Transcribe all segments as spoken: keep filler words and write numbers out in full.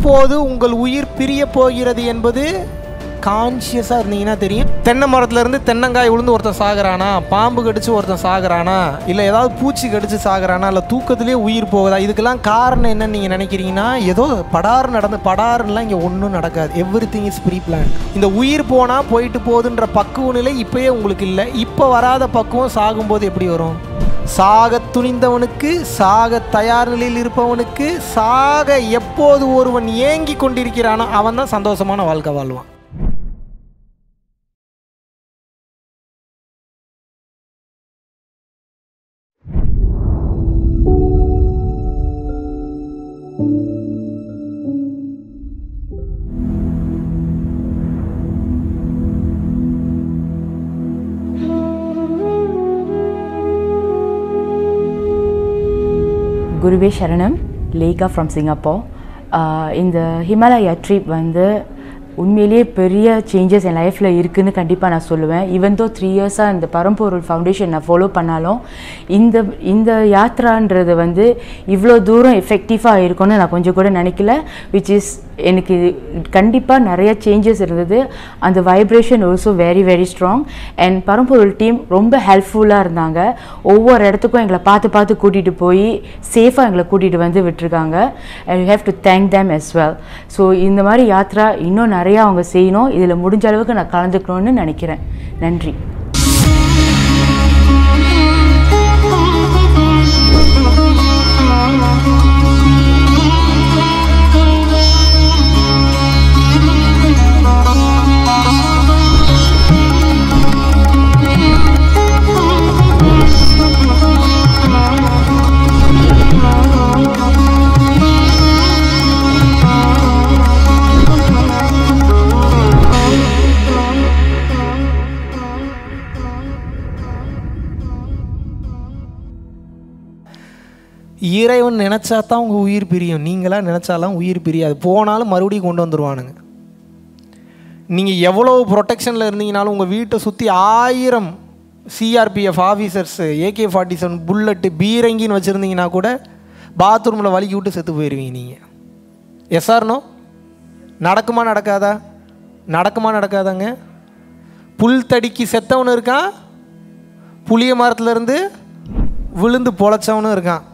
எப்போது உங்கள் உயிர் பிரிய போகிறது என்பது கான்ஷியஸாக இருந்தீங்கன்னா தெரியும். தென்னை மரத்துலேருந்து தென்னங்காய் விழுந்து ஒருத்தன் சாகுறானா, பாம்பு கடிச்சு ஒருத்தன் சாகுறானா, இல்லை ஏதாவது பூச்சி கடிச்சு சாகுறானா, இல்லை தூக்கத்திலே உயிர் போகுதா, இதுக்கெல்லாம் காரணம் என்னன்னு நீங்கள் நினைக்கிறீங்கன்னா ஏதோ படார் நடந்து படாருன்னெலாம் இங்கே ஒன்றும் நடக்காது. Everything is preplan. இந்த உயிர் போனால் போயிட்டு போகுதுன்ற பக்குவ நிலை இப்போயே உங்களுக்கு இல்லை. இப்போ வராத பக்குவம் சாகும்போது எப்படி வரும்? சாக துணிந்தவனுக்கு, சாக தயார் நிலையில் இருப்பவனுக்கு, சாக எப்போது ஒருவன் ஏங்கி கொண்டிருக்கிறானோ அவன் தான் சந்தோஷமான வாழ்க்கை வாழ்வான். Guruve Sharanam, Leika from Singapore. Uh, in the Himalaya trip வந்து உண்மையிலேயே பெரிய சேஞ்சஸ் என் லைஃப்பில் இருக்குதுன்னு கண்டிப்பாக நான் சொல்லுவேன். ஈவன் தோ த்ரீ இயர்ஸாக இந்த பரம்பொருள் ஃபவுண்டேஷன் நான் ஃபாலோ பண்ணாலும் இந்த இந்த யாத்ரான்றது வந்து இவ்வளோ தூரம் எஃபெக்டிவாக இருக்கும்னு நான் கொஞ்சம் கூட நினைக்கல. விச் இஸ் எனக்கு கண்டிப்பாக நிறைய சேஞ்சஸ் இருந்தது. அந்த vibration also very very strong. And Paramporul team ரொம்ப ஹெல்ப்ஃபுல்லாக இருந்தாங்க. ஒவ்வொரு இடத்துக்கும் எங்களை பார்த்து பார்த்து கூட்டிகிட்டு போய் சேஃபாக எங்களை கூட்டிகிட்டு வந்து விட்டுருக்காங்க. And you have to thank them as well. So இந்த மாதிரி யாத்ரா இன்னும் நிறையா அவங்க செய்யணும். இதில் முடிஞ்ச அளவுக்கு நான் கலந்துக்கணும்னு நினைக்கிறேன். நன்றி. இறைவன் நினச்சா தான் உங்கள் உயிர் பிரியும். நீங்களாம் நினச்சாலாம் உயிர் பிரியாது. போனாலும் மறுபடியும் கொண்டு வந்துடுவானுங்க. நீங்கள் எவ்வளோ ப்ரொடெக்ஷனில் இருந்தீங்கனாலும் உங்கள் வீட்டை சுற்றி ஆயிரம் CRPF officers, AK forty seven bullet, பீரங்கின்னு வச்சுருந்தீங்கன்னா கூட பாத்ரூமில் வலிக்கி விட்டு செத்து போயிடுவீங்க நீங்கள். எஸ்ஆர்னோ நடக்குமா நடக்காதா? நடக்குமா நடக்காதாங்க? புல் தடிக்கு செத்தவனும் இருக்கான், புளிய மரத்துலேருந்து விழுந்து பொழைச்சவனும் இருக்கான்.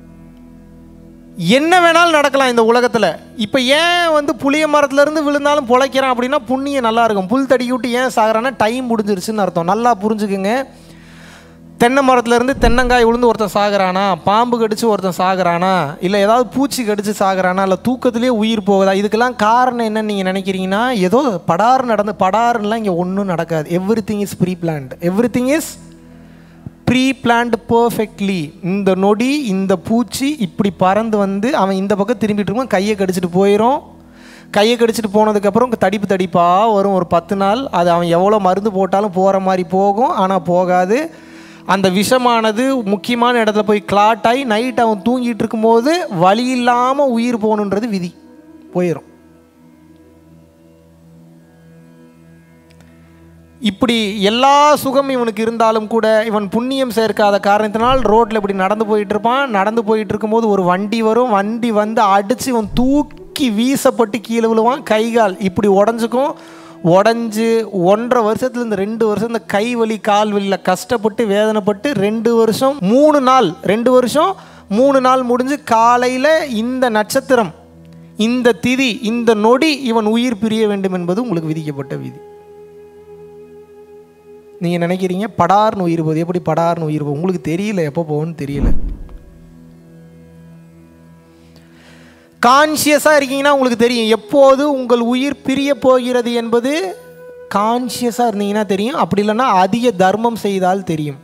என்ன வேணாலும் நடக்கலாம் இந்த உலகத்தில். இப்போ ஏன் வந்து புளிய மரத்துலேருந்து விழுந்தாலும் பொழைக்கிறான் அப்படின்னா புண்ணியம் நல்லா இருக்கும். புல் தடிக்கி விட்டு ஏன் சாகிறான்னா டைம் முடிஞ்சிருச்சுன்னு அர்த்தம். நல்லா புரிஞ்சுக்குங்க. தென்னை மரத்துலேருந்து தென்னங்காய் விழுந்து ஒருத்தன் சாகுறானா, பாம்பு கடிச்சு ஒருத்தன் சாகுறானா, இல்லை ஏதாவது பூச்சி கடிச்சு சாகுறானா, இல்லை தூக்கத்திலே உயிர் போகுதா, இதுக்கெல்லாம் காரணம் என்னன்னு நீங்கள் நினைக்கிறீங்கன்னா ஏதோ படார் நடந்து படாருன்னெலாம் இங்கே ஒன்றும் நடக்காது. Everything is preplanned. Everything is preplanned perfectly. இந்த நொடி இந்த பூச்சி இப்படி பறந்து வந்து அவன் இந்த பக்கம் திரும்பிட்டு இருக்கான், கையை கடிச்சிட்டு போயிடும். கையை கடிச்சிட்டு போனதுக்கப்புறம் தடிப்பு தடிப்பாக வரும் ஒரு பத்து நாள். அது அவன் எவ்வளோ மருந்து போட்டாலும் போகிற மாதிரி போகும், ஆனால் போகாது. அந்த விஷமானது முக்கியமான இடத்துல போய் கிளாட் ஆகி நைட் அவன் தூங்கிட்டு இருக்கும்போது வலி இல்லாமல் உயிர் போகணுன்றது விதி, போயிடும். இப்படி எல்லா சுகம் இவனுக்கு இருந்தாலும் கூட இவன் புண்ணியம் சேர்க்காத காரணத்தினால் ரோட்டில் இப்படி நடந்து போயிட்டு இருப்பான். நடந்து போயிட்டு இருக்கும்போது ஒரு வண்டி வரும். வண்டி வந்து அடித்து இவன் தூக்கி வீசப்பட்டு கீழே விழுவான். கைகால் இப்படி உடஞ்சிக்கும். உடஞ்சி ஒன்றரை வருஷத்துல இந்த ரெண்டு வருஷம் இந்த கை வலி கால் வலியில் கஷ்டப்பட்டு வேதனைப்பட்டு ரெண்டு வருஷம் மூணு நாள் ரெண்டு வருஷம் மூணு நாள் முடிஞ்சு காலையில் இந்த நட்சத்திரம், இந்த திதி, இந்த நொடி இவன் உயிர் பிரிய வேண்டும் என்பது உங்களுக்கு விதிக்கப்பட்ட விதி. நீங்கள் நினைக்கிறீங்க படார்னு உயிர் போகுது. எப்படி படார்னு உயிர் போகும்? உங்களுக்கு தெரியல, எப்போ போகும்னு தெரியல. கான்ஷியஸாக இருக்கீங்கன்னா உங்களுக்கு தெரியும் எப்போது உங்கள் உயிர் பிரிய போகிறது என்பது. கான்ஷியஸாக இருந்தீங்கன்னா தெரியும். அப்படி இல்லைன்னா அதிக தர்மம் செய்தால் தெரியும்.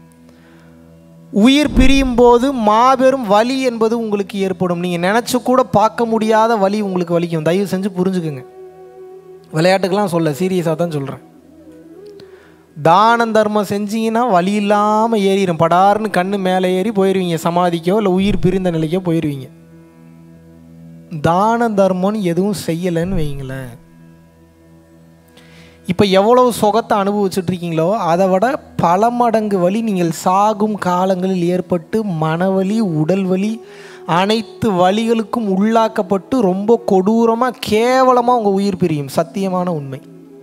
உயிர் பிரியும் போது மாபெரும் வலி என்பது உங்களுக்கு ஏற்படும். நீங்கள் நினச்சி கூட பார்க்க முடியாத வலி உங்களுக்கு வலிக்கும். தயவு செஞ்சு புரிஞ்சுக்குங்க. விளையாட்டுக்கெல்லாம் சொல்ல, சீரியஸாக தான் சொல்கிறேன். தானம் தர்மம் செஞ்சீங்கன்னா வலி இல்லாமல் ஏறிடும். படார்னு கண்ணு மேலே ஏறி போயிடுவீங்க. சமாதிக்கோ இல்லை உயிர் பிரிந்த நிலைக்கோ போயிடுவீங்க. தான தர்மம்னு எதுவும் செய்யலைன்னு வைங்களேன், இப்போ எவ்வளவு சுகத்தை அனுபவிச்சுட்ருக்கீங்களோ அதை விட பல மடங்கு வலி நீங்கள் சாகும் காலங்களில் ஏற்பட்டு மனவலி, உடல் வலி, அனைத்து வழிகளுக்கும் உள்ளாக்கப்பட்டு ரொம்ப கொடூரமாக கேவலமாக உங்கள் உயிர் பிரியும். சத்தியமான உண்மை.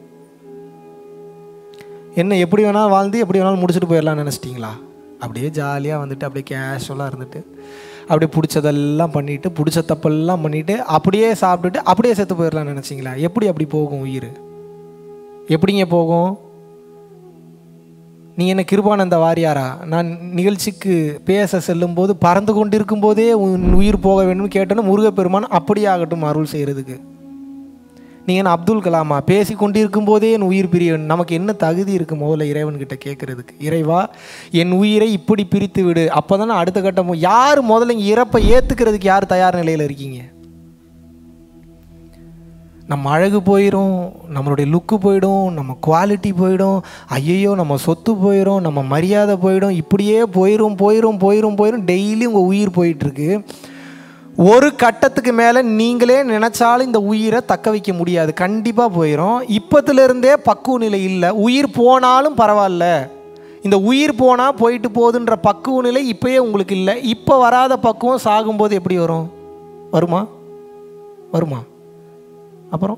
என்ன எப்படி வேணாலும் வாழ்ந்து எப்படி வேணாலும் முடிச்சுட்டு போயிடலாம்னு நினச்சிட்டிங்களா? அப்படியே ஜாலியாக வந்துட்டு அப்படியே கேஷுவலாக இருந்துட்டு அப்படியே பிடிச்சதெல்லாம் பண்ணிவிட்டு பிடிச்ச தப்பெல்லாம் பண்ணிவிட்டு அப்படியே சாப்பிட்டுட்டு அப்படியே செத்து போயிடலாம்னு நினச்சிங்களா? எப்படி அப்படி போகும் உயிர்? எப்படிங்க போகும்? நீங்கள் என்ன கிருபானந்த வாரியாரா? நான் நிகழ்ச்சிக்கு பேச செல்லும்போது பறந்து கொண்டு இருக்கும்போதே உன் உயிர் போக வேண்டும் கேட்டோன்னு முருகப்பெருமான் அப்படியே ஆகட்டும் அருள் செய்கிறதுக்கு. நீங்கள் என்ன அப்துல் கலாமா? பேசி கொண்டு இருக்கும்போதே என் உயிர் பிரியவன். நமக்கு என்ன தகுதி இருக்குது முதல்ல இறைவன்கிட்ட கேட்குறதுக்கு? இறைவா என் உயிரை இப்படி பிரித்து விடு. அப்போ தானே அடுத்த கட்டம். யார் முதல்ல இங்கே இறப்பை ஏற்றுக்கிறதுக்கு யார் தயார் நிலையில் இருக்கீங்க? நம்ம அழகு போயிடும், நம்மளுடைய லுக்கு போயிடும், நம்ம குவாலிட்டி போயிடும், ஐயையோ நம்ம சொத்து போயிடும், நம்ம மரியாதை போயிடும், இப்படியே போயிடும் போயிடும் போயிடும் போயிடும் டெய்லி உங்கள் உயிர் போயிட்டுருக்கு. ஒரு கட்டத்துக்கு மேலே நீங்களே நினச்சாலும் இந்த உயிரை தக்க வைக்க முடியாது, கண்டிப்பாக போயிடும். இப்போத்துலேருந்தே பக்குவ நிலை இல்லை. உயிர் போனாலும் பரவாயில்ல, இந்த உயிர் போனால் போயிட்டு போகுதுன்ற பக்குவ நிலை இப்போயே உங்களுக்கு இல்லை. இப்போ வராத பக்குவம் சாகும்போது எப்படி வரும்? வருமா? வருமா? அப்புறம்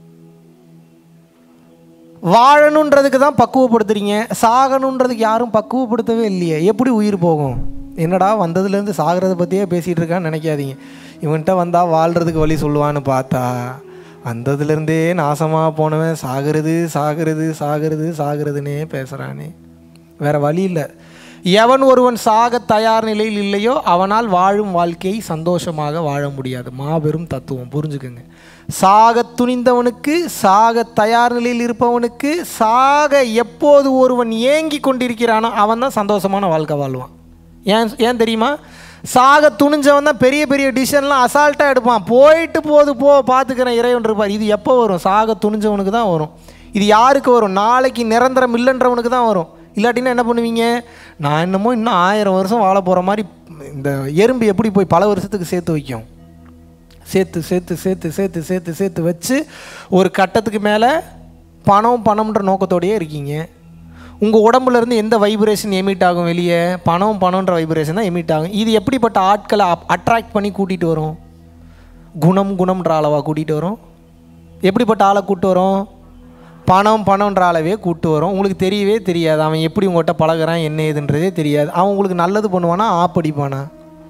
வாழணுன்றதுக்கு தான் பக்குவப்படுத்துறீங்க, சாகணுன்றதுக்கு யாரும் பக்குவப்படுத்தவே இல்லையே. எப்படி உயிர் போகும்? என்னடா வந்ததுலேருந்து சாகிறத பற்றியே பேசிகிட்டு இருக்கான்னு நினைக்காதீங்க. இவன்கிட்ட வந்தால் வாழ்கிறதுக்கு வழி சொல்லுவான்னு பார்த்தா வந்ததுலேருந்தே நாசமாக போனவன் சாகிறது சாகிறது சாகிறது சாகிறதுனே பேசுகிறானே. வேறு வழி இல்லை. எவன் ஒருவன் சாக தயார் நிலையில் இல்லையோ அவனால் வாழும் வாழ்க்கையை சந்தோஷமாக வாழ முடியாது. மாபெரும் தத்துவம், புரிஞ்சுக்குங்க. சாக துணிந்தவனுக்கு, சாக தயார் நிலையில் இருப்பவனுக்கு, சாக எப்போது ஒருவன் ஏங்கி கொண்டிருக்கிறானோ அவன் தான் சந்தோஷமான வாழ்க்கை வாழ்வான். ஏன் ஏன் தெரியுமா? சாக துணிஞ்சவன் தான் பெரிய பெரிய டிசிஷன்லாம் அசால்ட்டாக எடுப்பான். போயிட்டு போது போ பார்த்துக்கிறேன் இறைவன் இருப்பார். இது எப்போ வரும்? சாக துணிஞ்சவனுக்கு தான் வரும். இது யாருக்கு வரும்? நாளைக்கு நிரந்தரம் இல்லைன்றவனுக்கு தான் வரும். இல்லாட்டின்னா என்ன பண்ணுவீங்க? நான் என்னமோ இன்னும் ஆயிரம் வருஷம் வாழ போகிற மாதிரி இந்த எறும்பு எப்படி போய் பல வருஷத்துக்கு சேர்த்து வைக்கும்? சேர்த்து சேர்த்து சேர்த்து சேர்த்து சேர்த்து சேர்த்து வச்சு ஒரு கட்டத்துக்கு மேலே பணம் பணம்ன்ற நோக்கத்தோடையே இருக்கீங்க. உங்கள் உடம்புலேருந்து எந்த வைப்ரேஷன் எமிட் ஆகும் வெளியே? பணம் பணம்ன்ற வைப்ரேஷன் தான் எமிட் ஆகும். இது எப்படிப்பட்ட ஆட்களை அட்ராக்ட் பண்ணி கூட்டிகிட்டு வரும்? குணம் குணம்ன்ற அளவாக கூட்டிகிட்டு வரும். எப்படிப்பட்ட ஆளை கூப்பிட்டு வரும்? பணம் பணம்ன்ற அளவே கூப்பிட்டு வரும். உங்களுக்கு தெரியவே தெரியாது அவன் எப்படி உங்கள்கிட்ட பழகிறான் என்ன ஏதுன்றதே தெரியாது. அவன் உங்களுக்கு நல்லது பண்ணுவானா ஆப்படிப்பானா?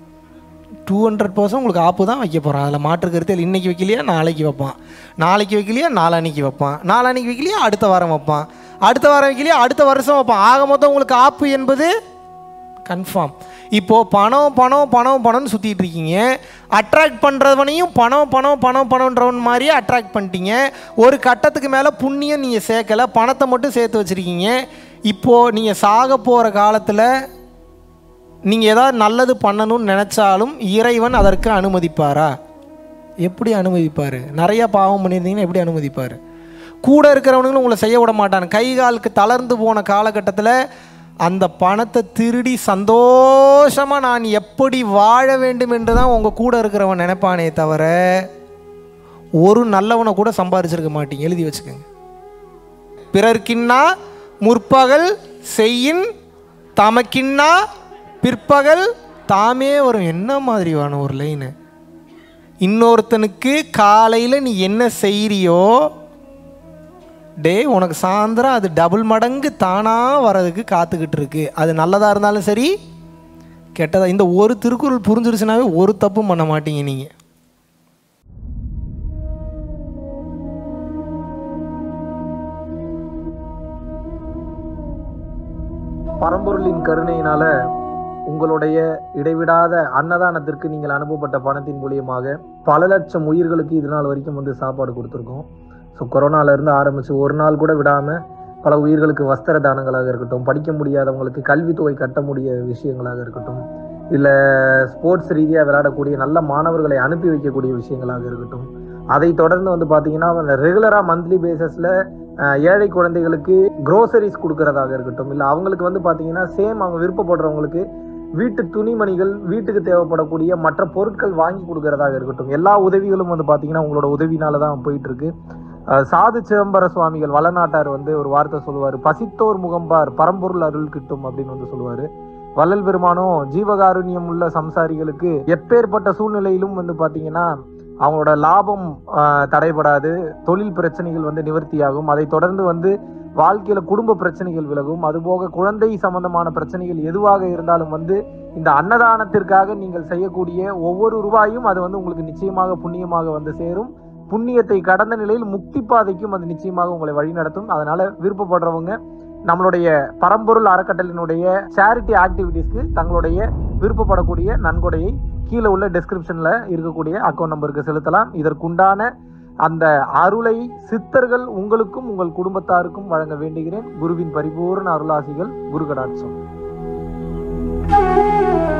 டூ ஹண்ட்ரட் பர்சன்ட் உங்களுக்கு ஆப்பு தான் வைக்க போகிறான். அதில் மாற்று கருத்து. இன்றைக்கி வைக்கலையா நாளைக்கு வைப்பான், நாளைக்கு வைக்கலையா நாளான்னைக்கு வைப்பான், நாளான்னைக்கு வைக்கலையா அடுத்த வாரம் வைப்பான், அடுத்த வாரம் வைக்கலையா அடுத்த வருஷம் வைப்பான். ஆக மொத்தம் உங்களுக்கு ஆப்பு என்பது கன்ஃபார்ம். இப்போது பணம் பணம் பணம் பணம்னு சுற்றிட்டு இருக்கீங்க. அட்ராக்ட் பண்ணுறவனையும் பணம் பணம் பணம் பணம்ன்றவன் மாதிரியே அட்ராக்ட் பண்ணிட்டீங்க. ஒரு கட்டத்துக்கு மேலே புண்ணியம் நீங்கள் சேர்க்கலை, பணத்தை மட்டும் சேர்த்து வச்சுருக்கீங்க. இப்போது நீங்கள் சாக போகிற காலத்தில் நீங்கள் ஏதாவது நல்லது பண்ணணும்னு நினச்சாலும் இறைவன் அதற்கு அனுமதிப்பாரா? எப்படி அனுமதிப்பார்? நிறையா பாவம் பண்ணியிருந்தீங்கன்னா எப்படி அனுமதிப்பார்? கூட இருக்கிறவனுங்களும் உங்களை செய்ய விட மாட்டான். கை காலுக்கு தளர்ந்து போன காலகட்டத்தில் அந்த பணத்தை திருடி சந்தோஷமாக நான் எப்படி வாழ வேண்டும் என்று தான் உங்கள் கூட இருக்கிறவன் நினைப்பானே தவிர ஒரு நல்லவனை கூட சம்பாதிச்சிருக்க மாட்டீங்க. எழுதி வச்சுக்கோங்க. பிறர்க்கின்னா முற்பகல் செய்யின் தமக்கின்னா பிற்பகல் தாமே வரும். என்ன மாதிரியான ஒரு லைனு? இன்னொருத்தனுக்கு காலையில் நீ என்ன செய்கிறியோ டே உனக்கு சாயந்தரம் அது டபுள் மடங்கு தானாக வர்றதுக்கு காத்துக்கிட்டு இருக்கு. அது நல்லதாக இருந்தாலும் சரி கெட்டதாக. இந்த ஒரு திருக்குறள் புரிஞ்சிருச்சுனாவே ஒரு தப்பும் பண்ண மாட்டீங்க நீங்கள். பரம்பொருளின் கருணையினால உங்களுடைய இடைவிடாத அன்னதானத்திற்கு நீங்கள் அனுப்பப்பட்ட பணத்தின் மூலியமாக பல லட்சம் உயிர்களுக்கு இது நாள் வரைக்கும் வந்து சாப்பாடு கொடுத்துருக்கோம். ஸோ கொரோனாலேருந்து ஆரம்பித்து ஒரு நாள் கூட விடாமல் பல உயிர்களுக்கு வஸ்திர தானங்களாக இருக்கட்டும், படிக்க முடியாதவங்களுக்கு கல்வித்தொகை கட்ட முடிய விஷயங்களாக இருக்கட்டும், இல்லை ஸ்போர்ட்ஸ் ரீதியாக விளையாடக்கூடிய நல்ல மாணவர்களை அனுப்பி வைக்கக்கூடிய விஷயங்களாக இருக்கட்டும், அதை தொடர்ந்து வந்து பார்த்தீங்கன்னா ரெகுலராக மந்த்லி பேசிஸில் ஏழை குழந்தைகளுக்கு க்ரோசரிஸ் கொடுக்கறதாக இருக்கட்டும், இல்லை அவங்களுக்கு வந்து பார்த்தீங்கன்னா சேம் அவங்க விருப்பப்படுறவங்களுக்கு வீட்டு துணிமணிகள், வீட்டுக்கு தேவைப்படக்கூடிய மற்ற பொருட்கள் வாங்கி கொடுக்கறதாக இருக்கட்டும், எல்லா உதவிகளும் வந்து பார்த்தீங்கன்னா உங்களோட உதவினால தான் போயிட்டு இருக்கு. சாது சிதம்பர சுவாமிகள் வளநாட்டார் வந்து ஒரு வார்த்தை சொல்லுவார், பசித்தோர் முகம்பார் பரம்பொருள் அருள் கிட்டும் அப்படின்னு வந்து சொல்லுவார். வள்ளல் பெருமானும் ஜீவகாருண்யம் உள்ள சம்சாரிகளுக்கு எப்பேற்பட்ட சூழ்நிலையிலும் வந்து பார்த்தீங்கன்னா அவங்களோட லாபம் தடைபடாது, தொழில் பிரச்சனைகள் வந்து நிவர்த்தியாகும், அதை தொடர்ந்து வந்து வாழ்க்கையில குடும்ப பிரச்சனைகள் விலகும், அதுபோக குழந்தை சம்பந்தமான பிரச்சனைகள் எதுவாக இருந்தாலும் வந்து இந்த அன்னதானத்திற்காக நீங்கள் செய்யக்கூடிய ஒவ்வொரு ரூபாயும் அது வந்து உங்களுக்கு நிச்சயமாக புண்ணியமாக வந்து சேரும். புண்ணியத்தை கடந்த நிலையில் முக்தி பாதைக்கும் அது நிச்சயமாக உங்களை வழிநடத்தும். அதனால விருப்பப்படுறவங்க நம்மளுடைய பரம்பொருள் அறக்கட்டளையினுடைய சேரிட்டி ஆக்டிவிட்டீஸ்க்கு தங்களுடைய விருப்பப்படக்கூடிய நன்கொடையை கீழே உள்ள டெஸ்கிரிப்ஷன்ல இருக்கக்கூடிய அக்கௌண்ட் நம்பருக்கு செலுத்தலாம். இதற்குண்டான அந்த அருளை சித்தர்கள் உங்களுக்கும் உங்கள் குடும்பத்தாருக்கும் வழங்க வேண்டுகிறேன். குருவின் பரிபூர்ண அருளாசிகள். குரு கடாட்சம்.